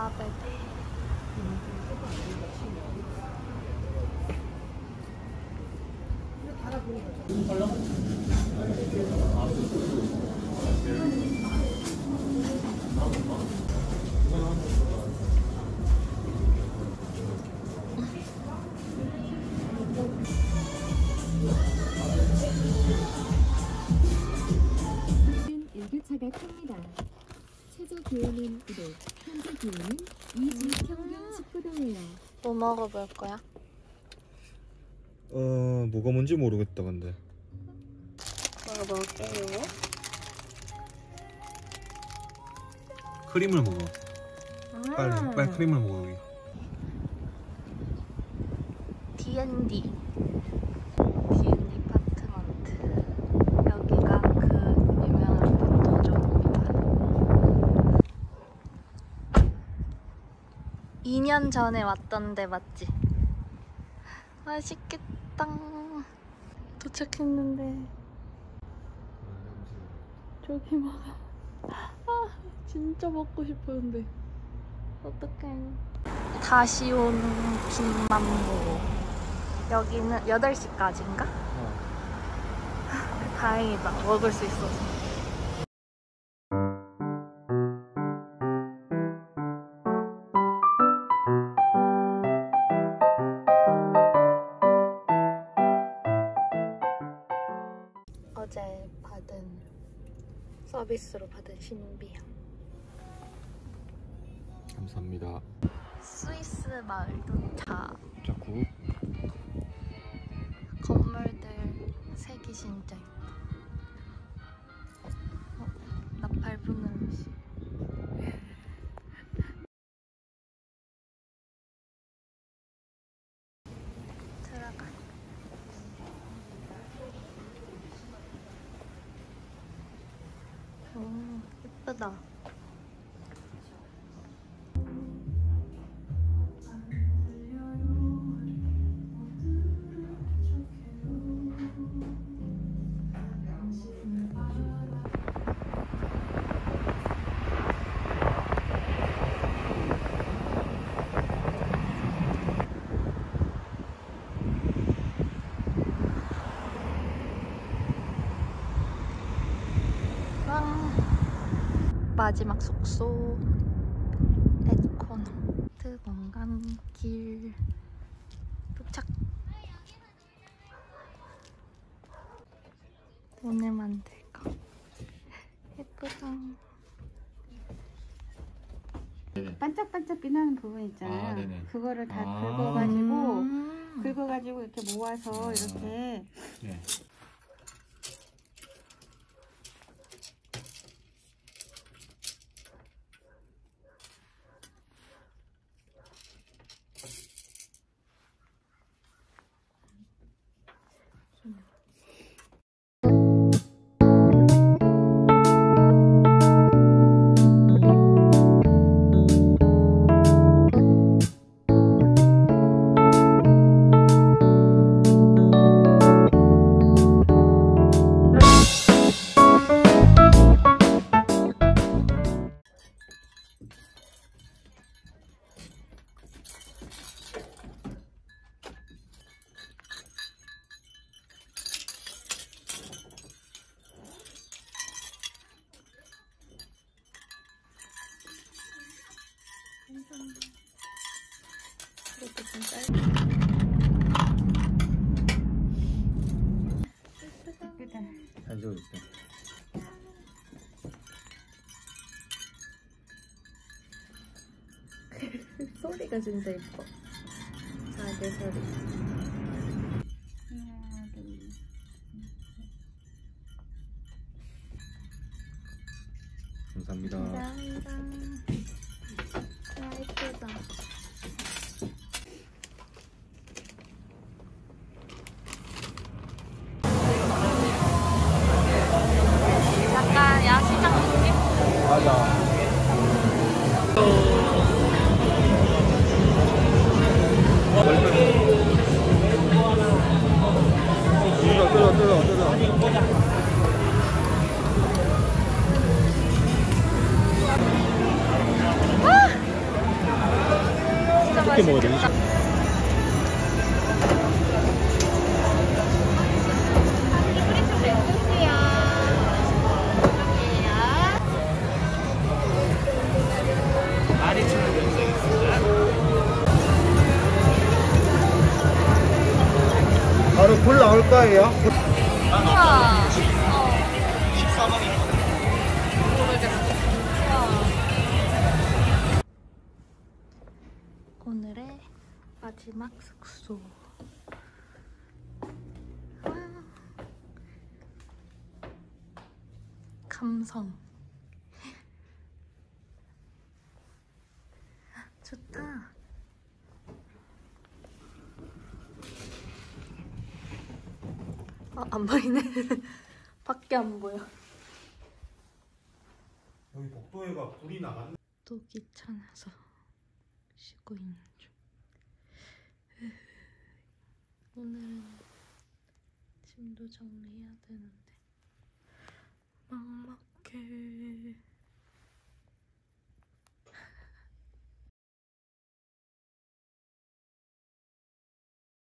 먹어야 돼. 일교차가 큽니다. 최저 기온은 1도, 현재 기온은 2주 평균 19도예요. 뭐 먹어볼 거야? 뭐가 뭔지 모르겠다 근데. 먹어볼게요. 크림을 먹어. 빨리 크림을 먹어 여기. D&D 파트먼트. 여기가 그 유명한 포토존입니다. 2년 전에 왔던데 맞지? 맛있겠다. 도착했는데 저기 진짜 먹고 싶었는데 어떡해. 다시 온 김만보. 여기는 8시까지인가? 다행이다. 먹을 수 있어서. 어제 서비스로 받은 신비향. 감사합니다. 스위스 마을 도착. 자, 굿. 건물들 색이 진짜 예뻐. 나 밟은 음식. 들어가. 예쁘다. 마지막 숙소 에코너 트봉간길 도착. 오늘 만들 거 예쁘다. 반짝반짝 빛나는 부분 있잖아요. 아, 네네. 그거를 다 아. 긁어가지고 이렇게 모아서 이렇게. 네. 이렇게 좀 짧게. 예쁘다. 잘 지워졌다. 소리가 진짜 예뻐. 자개 소리. 감사합니다. 감사합니다. 아, 예쁘다. 약간 야시장 느낌? 맞아. 맛있게 먹어야 돼. 바로 불 나올 거예요. 우와. 14만이. 오늘의 마지막 숙소. 와. 감성. 좋다. 안 보이네. 밖에 안 보여. 여기 복도에가 불이 나갔네. 또 귀찮아서 쉬고 있는 중. 오늘은 짐도 정리해야 되는데 막막해.